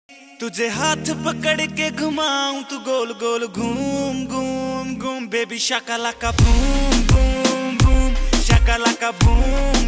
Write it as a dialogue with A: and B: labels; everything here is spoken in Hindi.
A: तुझे हाथ पकड़ के घुमाऊं तू गोल गोल घूम घूम घूम बेबी शाकालाका बूम बूम बूम शाकालाका बूम